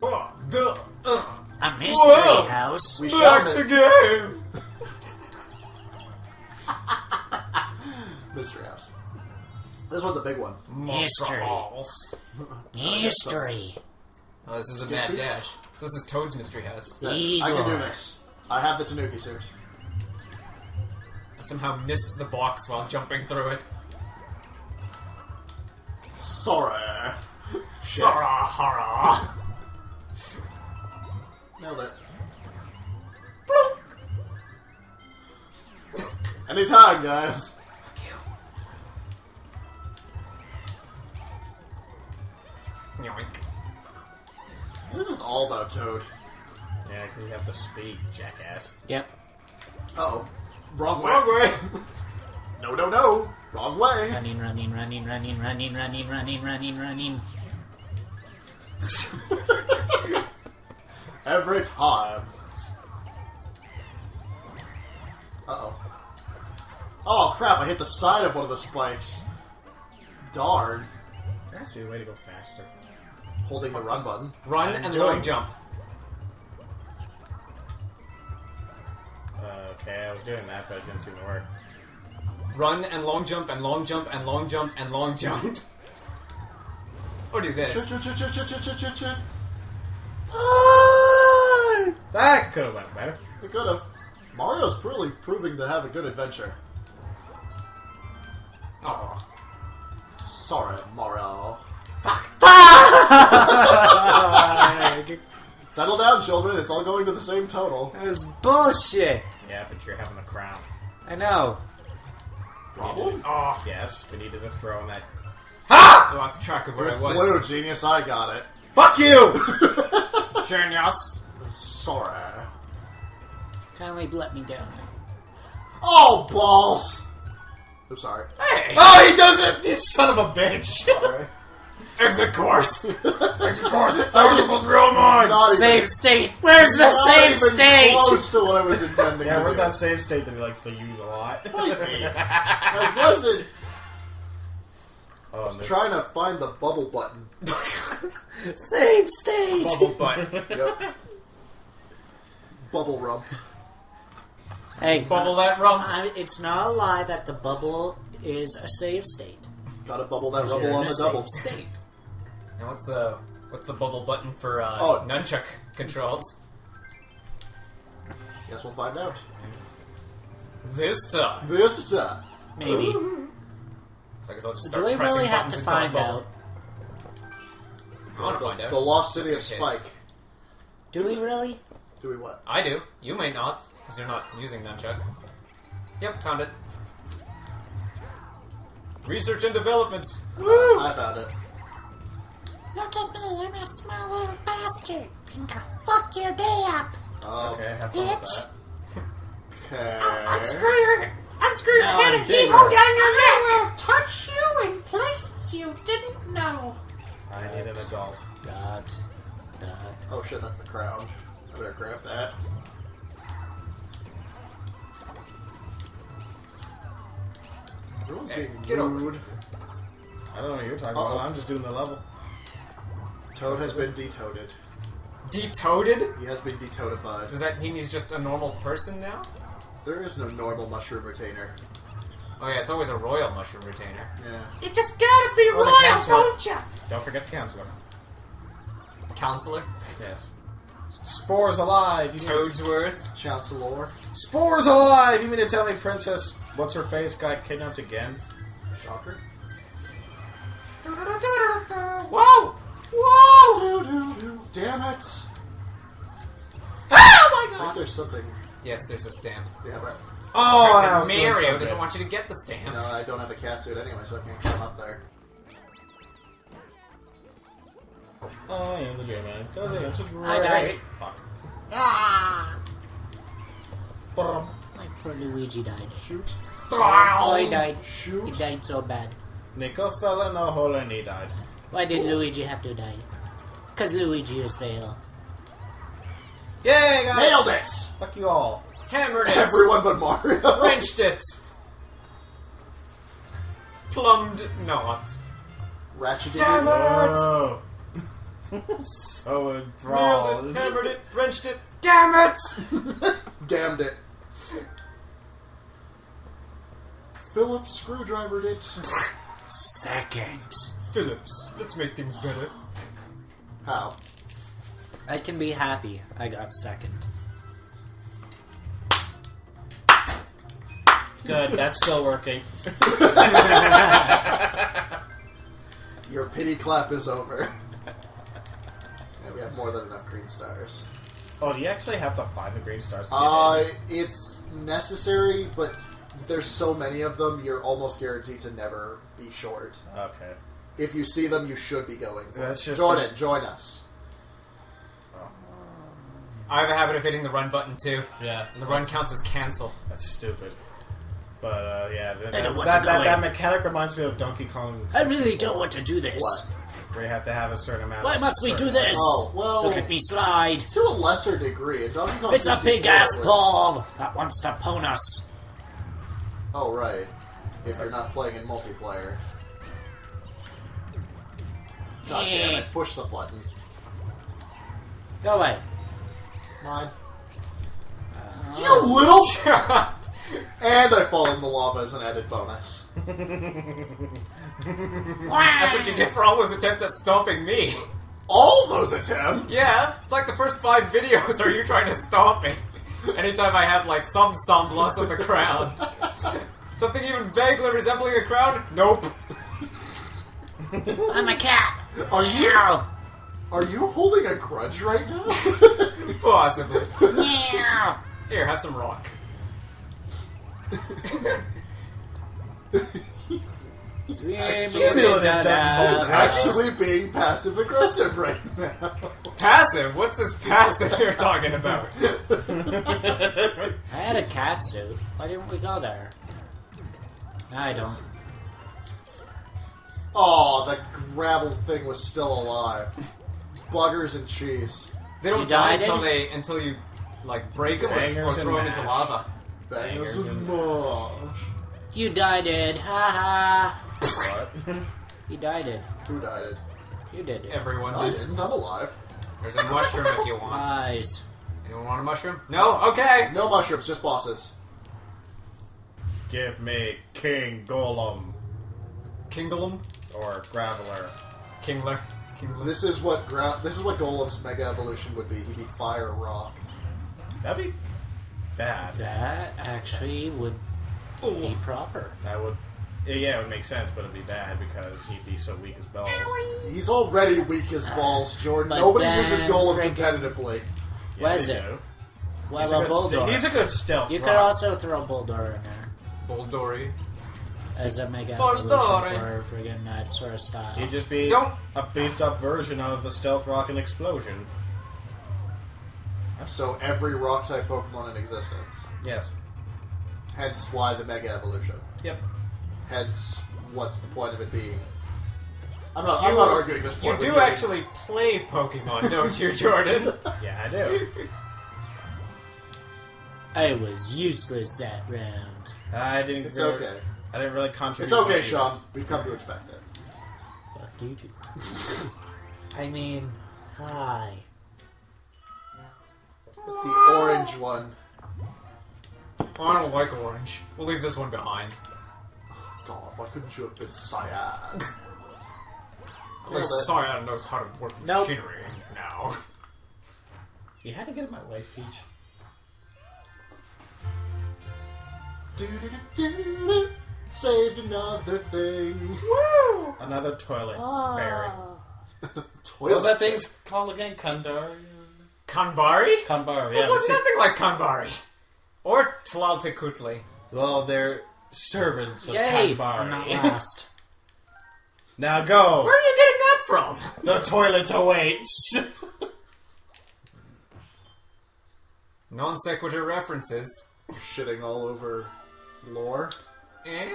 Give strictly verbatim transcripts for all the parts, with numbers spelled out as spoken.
Oh, duh, uh. A mystery Whoa. house. We Back shot to it. game! Mystery house. This one's a big one. Mystery. House. Mystery. Oh, this is a Stick mad beat? dash. So this is Toad's mystery house. Yeah, I can do Igor. this. I have the Tanuki suit. I somehow missed the box while jumping through it. Sorry. Sara hara. Nailed it. Anytime, guys. Yoink. This is all about Toad. Yeah, because you have the speed, jackass. Yep. Uh-oh. Wrong way. Wrong way. No, no, no. Wrong way. Running, running, running, running, running, running, running, running, running. Every time. Uh-oh. Oh, crap. I hit the side of one of the spikes. Darn. There has to be a way to go faster. Holding the run button. Run I'm and doing long it. jump. Uh, okay, I was doing that, but it didn't seem to work. Run and long jump and long jump and long jump and long jump. Or do Chut, this. chut, chut, chut, chut, chut, chut, chut, chut. That could have went better. It could have. Mario's really proving to have a good adventure. Oh. Sorry, Mario. Fuck. Settle down, children. It's all going to the same total. That was bullshit. Yeah, but you're having a crown. I know. Problem? Oh. Yes, we needed a throw in that. I lost track of where Where's I was. Blue, genius? I got it. Fuck you! Genius. Sorry. Kindly let me down. Oh, balls! I'm sorry. Hey. Oh, he does it! You son of a bitch! Sorry. Exit course. Of course, that was supposed to be on mine! Not even, Save state. Where's the not save even state? close to what I was intending Yeah, to where's do. that save state that he likes to use a lot? I wasn't Oh, no. trying to find the bubble button. Save state. Bubble butt. Yep. Bubble rub. Hey, Bubble that rump. I, it's not a lie that the bubble is a save state. Gotta bubble that You're rubble in on a the save double. state. And what's the what's the bubble button for uh, Oh. nunchuck controls? Guess we'll find out. This time. This time. Maybe. So I guess I'll just Do start we pressing really have buttons to until I find bubble. out? I want to The, find out. the lost city of Just in Spike. case. Do we really? Do we what? I do. You may not, because you're not using nunchuck. Yep, found it. Research and development. Woo! I found it. Look at me, I'm a small little bastard. I'm gonna fuck your day up. Oh, Okay, have fun with Bitch. okay. Unscrew your, unscrew your Now head I'm and bigger. go down your neck. Touch you in places you didn't know. I need an adult. Dot. Dot. Oh shit, that's the crown. I better grab that. Everyone's Hey, being get over rude. I don't know what you're talking Uh-oh. about. I'm just doing the level. Toad has been detoaded. Detoaded? He has been detoadified. Does that mean he's just a normal person now? There is no normal mushroom retainer. Oh yeah, it's always a royal mushroom retainer. Yeah. You just gotta be Or the royal, counselor. don't ya? Don't forget the counselor. Counselor? Yes. Spores alive! You mean Toadsworth? Chancellor. Spores alive! You mean to tell me Princess What's Her Face got kidnapped again? Shocker. Whoa! Whoa! Damn it! Oh my I think god! there's something. Yes, there's a stamp. Yeah, but Oh, and I And was doing Mario so doesn't good. want you to get the stamp. no, I don't have a cat suit anyway, so I can't climb up there. I am the J-Man. Does it? It's a great... I died. Fuck. Ah! Ba-dum. My poor Luigi died. Shoot. Oh, he died. He Shoot. died so bad. Nico fell in a hole and he died. Why did Luigi have to die? Because Luigi is fail. Yay, got Nailed it! it! Fuck you all. Hammered it! Everyone but Mario. Wrenched it! Plumbed not. Ratchet Damn it! Oh. So Nailed enthralled. it, hammered it, wrenched it. Damn it! Damned it. Phillips screwdrivered it. Second. Phillips, let's make things better. How? I can be happy. I got second. Good, that's still working. Your pity clap is over. And we have more than enough green stars. Oh, do you actually have to find the green stars to get Uh, in? it's necessary, but there's so many of them, you're almost guaranteed to never be short. Okay. If you see them, you should be going for That's it. just Join the- in, join us. I have a habit of hitting the run button too. Yeah. And the run counts as cancel. That's stupid. But, uh, yeah. That, I don't that, want that, to that, go that in. mechanic reminds me of Donkey Kong. I really don't want to do this. What? Where you have to have a certain amount Why of must we certain do this? Oh, well, Look at me slide. to a lesser degree. In Donkey Kong It's a sixty-four, big ass it was- ball that wants to pwn us. Oh, right. If you're not playing in multiplayer. God damn Yeah. it, push the button. Go away. Mine. Uh, You little... And I fall in the lava as an added bonus. That's what you get for all those attempts at stomping me. All those attempts? Yeah, it's like the first five videos are you trying to stomp me. Anytime I have, like, some semblance of the crown. Something even vaguely resembling a crown? Nope. I'm a cat. Are you... Meow. Are you holding a grudge right now? Possibly. Meow. Here, have some rock. He's, Q.Mulative doesn't he's actually being passive aggressive right now. Passive? What's this passive you're talking about? I had a cat suit. Why didn't we go there? I don't. Oh, the gravel thing was still alive. Buggers and cheese. They don't You die died until in? they until you like break them or, Bangers or and throw them into mash. lava. Bangers Bangers and and- mash. You died it. Ha ha. What? You died it. Who died it? You did it. Everyone I did. didn't. I'm alive. There's a mushroom if you want. Eyes. Anyone want a mushroom? No? Okay. No mushrooms, just bosses. Give me King Golem. Kingolum? Or Graveler. Kingler? Kingler? This is what gra- This is what Golem's mega evolution would be. He'd be fire rock. That'd be bad. That actually would be proper. That would... Yeah, it would make sense, but it'd be bad because he'd be so weak as bells. He's already weak as balls, Jordan. But Nobody then uses Golem friggin- competitively. What is they it? do. Well, He's a a, good bulldog. st- he's a good stealth You rock. could also throw a bulldog in there Boldori. as a mega Bulldog. evolution for friggin' that sort of style. He'd just be Don't- a beefed up version of the stealth rock and explosion. So every rock type Pokemon in existence. Yes. Hence why the mega evolution. Yep. Hence, what's the point of it being? I'm not. You- I'm not arguing this You point. do with actually play Pokemon, don't you, Jordan? Yeah, I do. I was useless that round. I didn't. It's really, okay. I didn't really contribute. It's okay, much Sean. We've come to expect it. What do you do? I mean, hi. It's the orange one. Oh, I don't like orange. We'll leave this one behind. God, why couldn't you have been cyan? At least Cyan knows how to work Nope. machinery now. either. You had to get in my way, Peach. Do-do-do-do-do. Saved another thing. Woo! Another toilet fairy. Toilet. What was that thing's called again? Kandar? Kanbari? Kanbar, Those yeah. look see- nothing like Kanbari. Or Tlaltekutli. Well, they're servants of Yay! Kanbar. I'm not last. Now go! Where are you getting that from? The toilet awaits! Non sequitur references. Shitting all over lore. Eh.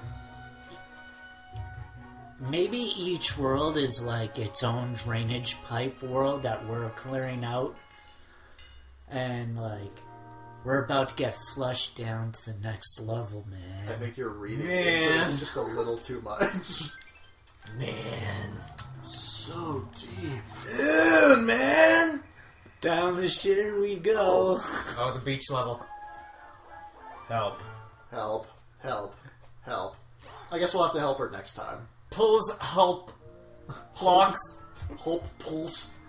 Maybe each world is like its own drainage pipe world that we're clearing out. And, like, we're about to get flushed down to the next level, I man. think you're reading Man. into this just a little too much. Man. so deep. Dude, man! Down the shit we go. Oh, the beach level. Help. Help. Help. Help. I guess we'll have to help her next time. Pulls help. Blocks. Hope pulls.